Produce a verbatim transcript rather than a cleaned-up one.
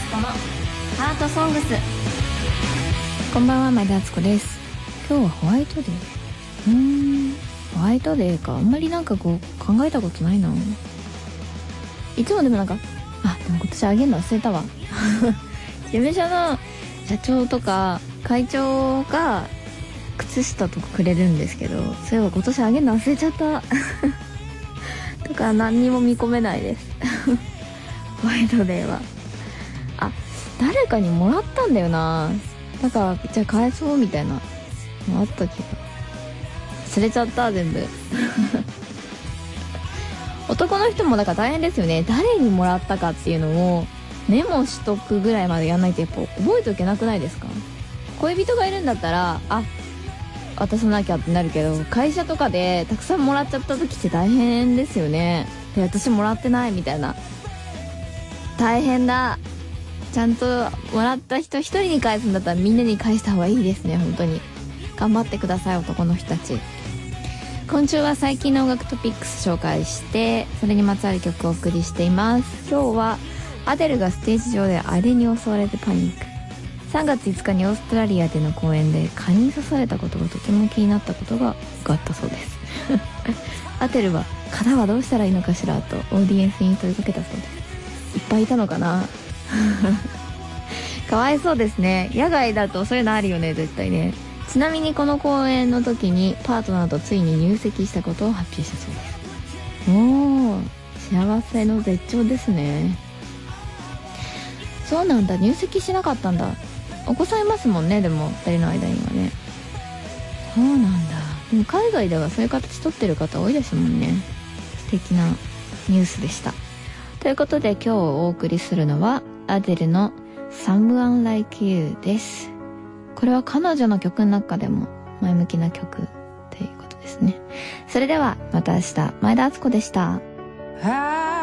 子のハートソングス。 こんばんは、前田敦子です。今日はホワイトデー。うーんホワイトデーか。あんまりなんかこう考えたことないな。いつもでもなんか、あ、でも今年あげるの忘れたわ事務所の社長とか会長が靴下とかくれるんですけど、そういえば今年あげるの忘れちゃったとか何にも見込めないですホワイトデーは。あ、誰かにもらったんだよな。だからじゃあ返そうみたいなのあった気が。忘れちゃった全部男の人もだから大変ですよね。誰にもらったかっていうのをメモしとくぐらいまでやんないとやっぱ覚えておけなくないですか？恋人がいるんだったらあ渡さなきゃってなるけど、会社とかでたくさんもらっちゃった時って大変ですよね。で、私もらってないみたいな。大変だ。ちゃんともらった人一人に返すんだったらみんなに返した方がいいですね。本当に頑張ってください、男の人たち。今週は最近の音楽トピックス紹介して、それにまつわる曲をお送りしています。今日はアデルがステージ上であれに襲われてパニック。さんがついつかにオーストラリアでの公演で蚊に刺されたことがとても気になったことがあったそうですアデルは蚊はどうしたらいいのかしらとオーディエンスに問いかけたそうです。いっぱいいたのかなかわいそうですね。野外だとそういうのあるよね、絶対ね。ちなみにこの公演の時にパートナーとついに入籍したことを発表したそうです。おー、幸せの絶頂ですね。そうなんだ、入籍しなかったんだ。お子さんいますもんね、でもふたりの間にはね。そうなんだ。でも海外ではそういう形取ってる方多いですもんね。素敵なニュースでした。ということで今日お送りするのはアデルの Someone Like You です。これは彼女の曲の中でも前向きな曲っていうことですね。それではまた明日。前田敦子でした。